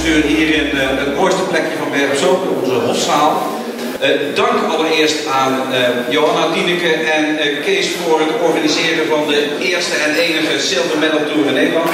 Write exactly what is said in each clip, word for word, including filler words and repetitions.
bestuur hier in uh, het mooiste plekje van Bergen-op-Zoom, onze hofzaal. Uh, dank allereerst aan uh, Johanna, Tineke en uh, Kees voor het organiseren van de eerste en enige Silver Medal Tour in Nederland.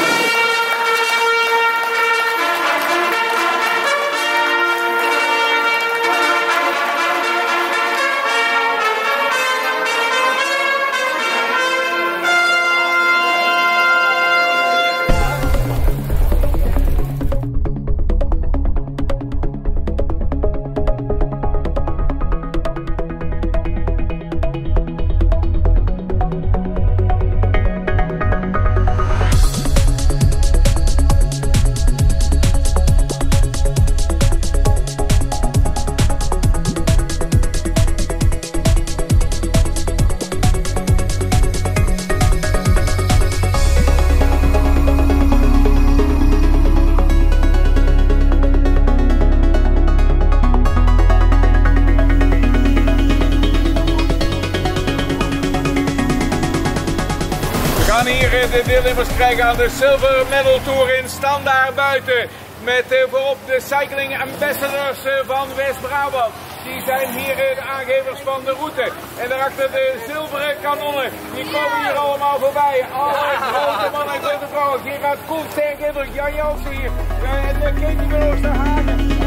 De deelnemers krijgen aan de Silver Medal Tour in Standaard buiten. Met uh, voorop de Cycling Ambassadors uh, van West-Brabant. Die zijn hier uh, de aangevers van de route. En daarachter de zilveren kanonnen. Die komen hier allemaal voorbij. Alle grote mannen en grote vrouwen. Hier gaat Koen sterk indruk. Jan Janssen hier. Uh, en de Keetie van Oosten-Hage.